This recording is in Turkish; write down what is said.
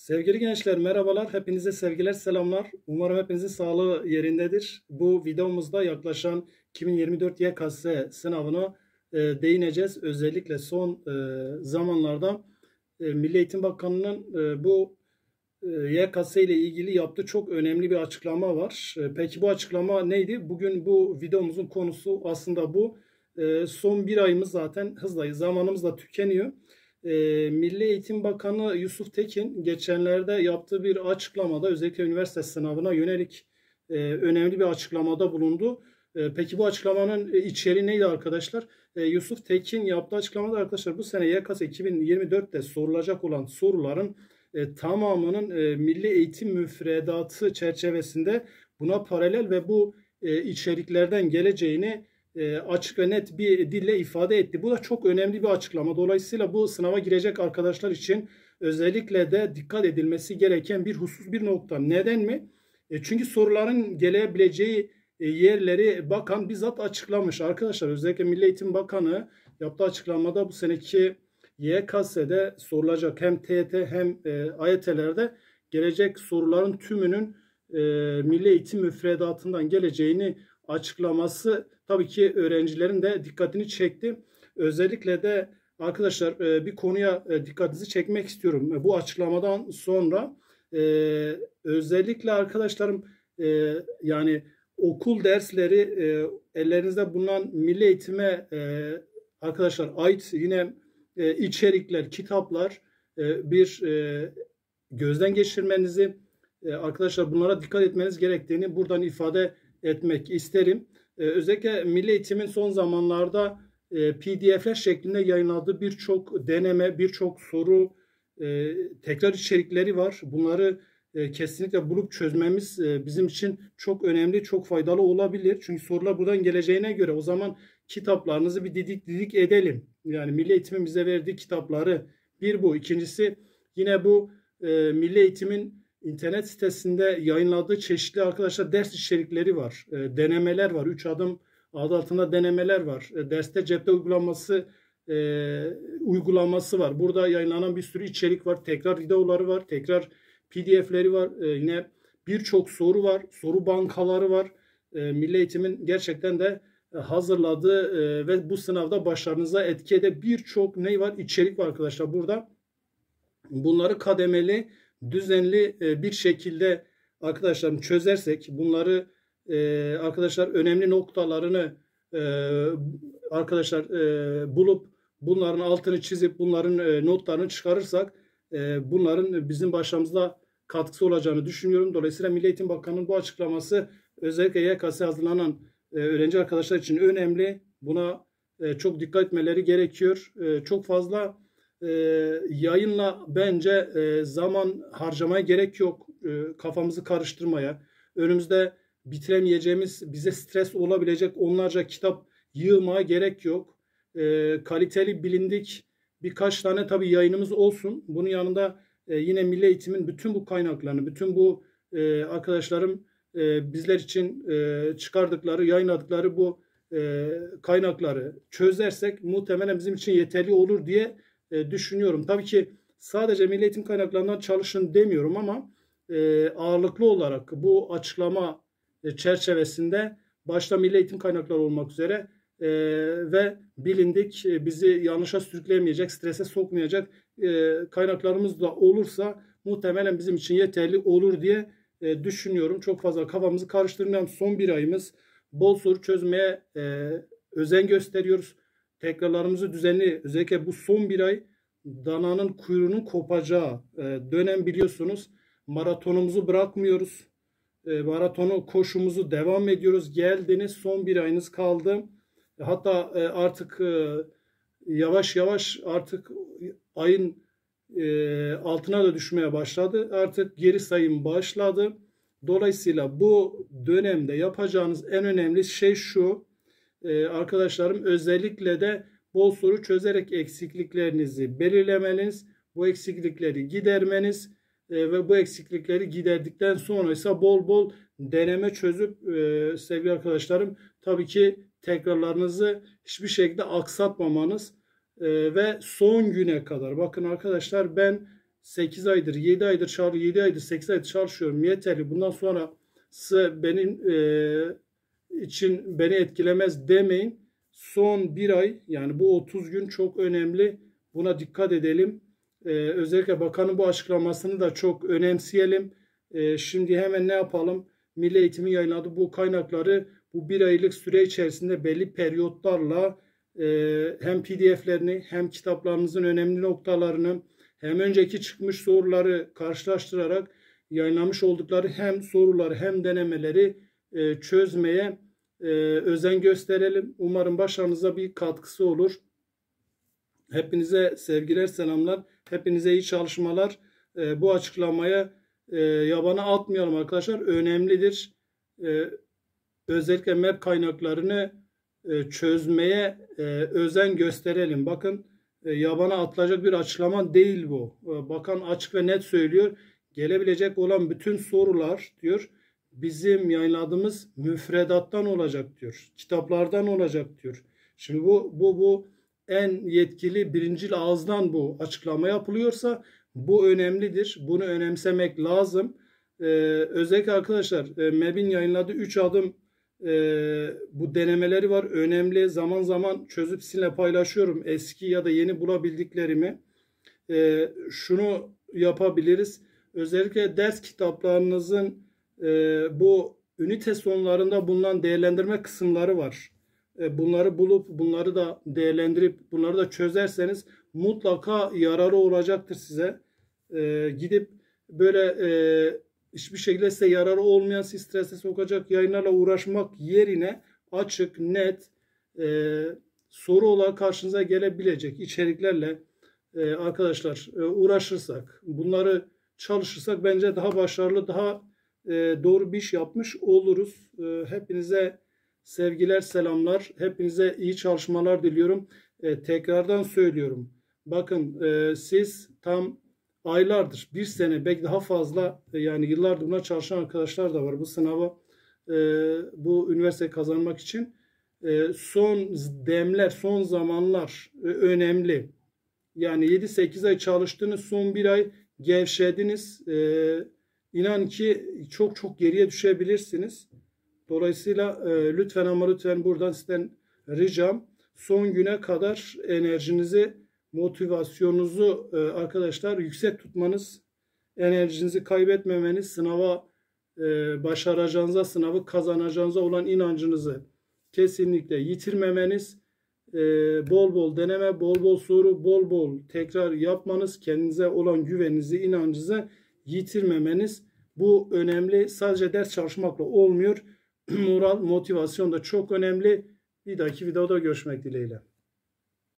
Sevgili gençler merhabalar. Hepinize sevgiler, selamlar. Umarım hepinizin sağlığı yerindedir. Bu videomuzda yaklaşan 2024 YKS sınavına değineceğiz. Özellikle son zamanlarda Milli Eğitim Bakanı'nın bu YKS ile ilgili yaptığı çok önemli bir açıklama var. Peki bu açıklama neydi? Bugün bu videomuzun konusu aslında bu. Son bir ayımız zaten hızla, zamanımız da tükeniyor. Milli Eğitim Bakanı Yusuf Tekin geçenlerde yaptığı bir açıklamada özellikle üniversite sınavına yönelik önemli bir açıklamada bulundu. Peki bu açıklamanın içeriği neydi arkadaşlar? Yusuf Tekin yaptığı açıklamada arkadaşlar bu sene YKS 2024'te sorulacak olan soruların tamamının milli eğitim müfredatı çerçevesinde buna paralel ve bu içeriklerden geleceğini açık ve net bir dille ifade etti. Bu da çok önemli bir açıklama. Dolayısıyla bu sınava girecek arkadaşlar için özellikle de dikkat edilmesi gereken bir husus, bir nokta. Neden mi? Çünkü soruların gelebileceği yerleri bakan bizzat açıklamış. Arkadaşlar özellikle Milli Eğitim Bakanı yaptığı açıklamada bu seneki YKS'de sorulacak hem TYT hem AYT'lerde gelecek soruların tümünün Milli Eğitim müfredatından geleceğini açıklaması tabii ki öğrencilerin de dikkatini çekti. Özellikle de arkadaşlar bir konuya dikkatinizi çekmek istiyorum. Bu açıklamadan sonra özellikle arkadaşlarım yani okul dersleri ellerinizde bulunan milli eğitime arkadaşlar ait yine içerikler, kitaplar bir gözden geçirmenizi arkadaşlar bunlara dikkat etmeniz gerektiğini buradan ifade etmek isterim. Özellikle Milli Eğitim'in son zamanlarda PDF'ler şeklinde yayınladığı birçok deneme, birçok soru, tekrar içerikleri var. Bunları kesinlikle bulup çözmemiz bizim için çok önemli, çok faydalı olabilir. Çünkü sorular buradan geleceğine göre o zaman kitaplarınızı bir didik edelim. Yani Milli Eğitim'in bize verdiği kitapları bir bu. İkincisi yine bu Milli Eğitim'in İnternet sitesinde yayınladığı çeşitli arkadaşlar ders içerikleri var. Denemeler var. 3 adım adı altında denemeler var. Derste cepte uygulaması var. Burada yayınlanan bir sürü içerik var. Tekrar videoları var. Tekrar PDF'leri var. Yine birçok soru var. Soru bankaları var. Milli Eğitim'in gerçekten de hazırladığı ve bu sınavda başarınıza etki eden birçok ne var? İçerik var arkadaşlar burada. Bunları kademeli düzenli bir şekilde arkadaşlarım çözersek bunları arkadaşlar önemli noktalarını arkadaşlar bulup bunların altını çizip bunların notlarını çıkarırsak bunların bizim başımızda katkısı olacağını düşünüyorum. Dolayısıyla Milli Eğitim Bakanı'nın bu açıklaması özellikle YKS hazırlanan öğrenci arkadaşlar için önemli. Buna çok dikkat etmeleri gerekiyor. Çok fazla yayınla bence zaman harcamaya gerek yok. Kafamızı karıştırmaya. Önümüzde bitiremeyeceğimiz, bize stres olabilecek onlarca kitap yığmaya gerek yok. Kaliteli, bilindik birkaç tane tabii yayınımız olsun. Bunun yanında yine Milli Eğitim'in bütün bu kaynaklarını, bütün bu arkadaşlarım bizler için çıkardıkları, yayınladıkları bu kaynakları çözersek muhtemelen bizim için yeterli olur diye düşünüyorum. Tabii ki sadece milli eğitim kaynaklarından çalışın demiyorum ama ağırlıklı olarak bu açıklama çerçevesinde başta milli eğitim kaynakları olmak üzere ve bilindik bizi yanlışa sürükleyemeyecek, strese sokmayacak kaynaklarımız da olursa muhtemelen bizim için yeterli olur diye düşünüyorum. Çok fazla kafamızı karıştırmayan son bir ayımız bol soru çözmeye özen gösteriyoruz. Tekrarlarımızı düzenli özellikle bu son bir ay dananın kuyruğunun kopacağı dönem biliyorsunuz. Maratonumuzu bırakmıyoruz. Maratonu koşumuzu devam ediyoruz. Geldiniz son bir ayınız kaldı. Hatta artık yavaş yavaş artık ayın altına da düşmeye başladı. Artık geri sayım başladı. Dolayısıyla bu dönemde yapacağınız en önemli şey şu. Arkadaşlarım özellikle de bol soru çözerek eksikliklerinizi belirlemeniz, bu eksiklikleri gidermeniz ve bu eksiklikleri giderdikten sonra ise bol bol deneme çözüp sevgili arkadaşlarım tabii ki tekrarlarınızı hiçbir şekilde aksatmamanız ve son güne kadar bakın arkadaşlar ben 8 aydır, 7 aydır 7 aydır, 8 aydır çalışıyorum. Yeterli. Bundan sonra benim için beni etkilemez demeyin. Son bir ay, yani bu 30 gün çok önemli. Buna dikkat edelim. Özellikle bakanın bu açıklamasını da çok önemseyelim. Şimdi hemen ne yapalım? Milli Eğitim'in yayınladığı bu kaynakları bu bir aylık süre içerisinde belli periyotlarla hem PDF'lerini hem kitaplarınızın önemli noktalarını hem önceki çıkmış soruları karşılaştırarak yayınlamış oldukları hem soruları hem denemeleri çözmeye özen gösterelim. Umarım başarınıza bir katkısı olur. Hepinize sevgiler, selamlar. Hepinize iyi çalışmalar. Bu açıklamaya yabana atmayalım arkadaşlar. Önemlidir. Özellikle MEP kaynaklarını çözmeye özen gösterelim. Bakın yabana atılacak bir açıklama değil bu. Bakan açık ve net söylüyor. Gelebilecek olan bütün sorular diyor bizim yayınladığımız müfredattan olacak diyor. Kitaplardan olacak diyor. Şimdi bu en yetkili birincil ağızdan bu açıklama yapılıyorsa bu önemlidir. Bunu önemsemek lazım. Özellikle arkadaşlar MEB'in yayınladığı 3 adım bu denemeleri var. Önemli. Zaman zaman çözüp sizinle paylaşıyorum. Eski ya da yeni bulabildiklerimi. Şunu yapabiliriz. Özellikle ders kitaplarınızın bu ünite sonlarında bulunan değerlendirme kısımları var. Bunları bulup bunları da değerlendirip bunları da çözerseniz mutlaka yararı olacaktır size. Gidip böyle hiçbir şekilde size yararı olmayan, sizi strese sokacak yayınlarla uğraşmak yerine açık, net soru olarak karşınıza gelebilecek içeriklerle arkadaşlar uğraşırsak, bunları çalışırsak bence daha başarılı, daha doğru bir iş yapmış oluruz. Hepinize sevgiler, selamlar. Hepinize iyi çalışmalar diliyorum. Tekrardan söylüyorum. Bakın siz tam aylardır, bir sene belki daha fazla yani yıllardır buna çalışan arkadaşlar da var. Bu sınava, bu üniversite kazanmak için son demler, son zamanlar önemli. Yani 7-8 ay çalıştınız, son bir ay gevşediniz. İnan ki çok çok geriye düşebilirsiniz. Dolayısıyla lütfen ama lütfen buradan sizden ricam son güne kadar enerjinizi, motivasyonunuzu arkadaşlar yüksek tutmanız, enerjinizi kaybetmemeniz, sınava başaracağınıza, sınavı kazanacağınıza olan inancınızı kesinlikle yitirmemeniz, bol bol deneme, bol bol soru, bol bol tekrar yapmanız, kendinize olan güveninizi, inancınızı yitirmemeniz. Bu önemli. Sadece ders çalışmakla olmuyor. Moral, motivasyon da çok önemli. Bir dahaki videoda görüşmek dileğiyle.